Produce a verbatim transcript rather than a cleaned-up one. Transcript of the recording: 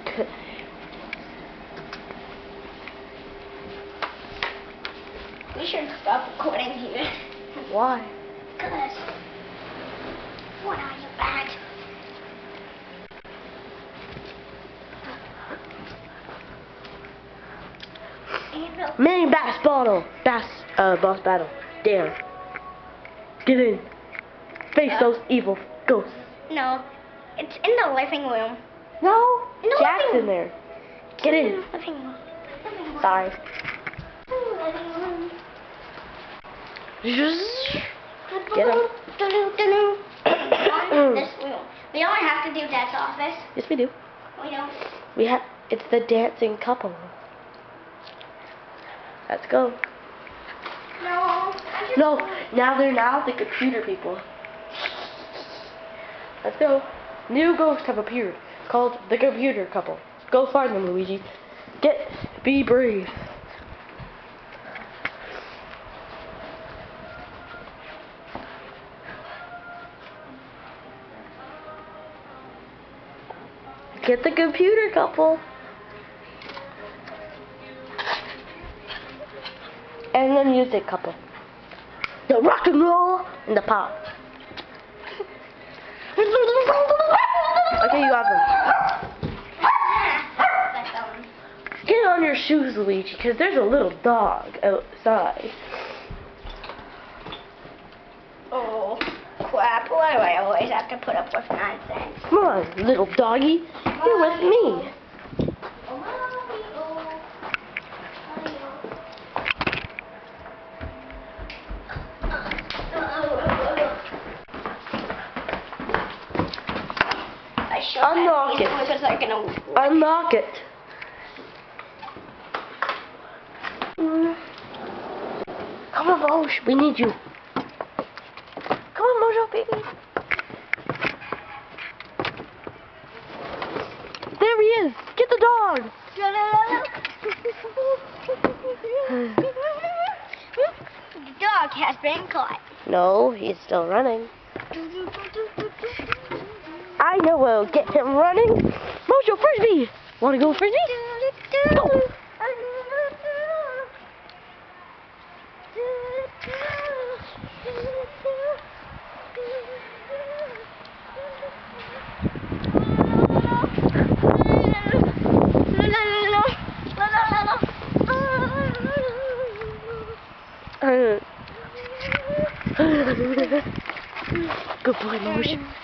We should stop recording here. Why? Because what are you bad? Mini bass battle. Bass, uh, boss battle. Damn. Get in. Face uh, those evil ghosts. No, it's in the living room. No, in the Jack's living in there. Get in. in. The living room. Living room. Sorry. Living room. Get him. This room. We don't have to do Dad's office. Yes, we do. We don't. We have. It's the dancing couple. Let's go. No. No, now they're now the computer people. Let's go. New ghosts have appeared, called the computer couple. Go find them, Luigi. Get, be brave. Get the computer couple. And the music couple. The rock and roll and the pop. Okay, you got them. Get on your shoes, Luigi, because there's a little dog outside. Oh, crap. Why do I always have to put up with nonsense? Come on, little doggy. You're with me. Unlock it. Unlock it. Mm. Come on, Mojo. We need you. Come on, Mojo, baby. There he is. Get the dog. The dog has been caught. No, he's still running. I know we'll get him running. Mojo, frisbee. Want to go frisbee? Go. Good boy, Mojo.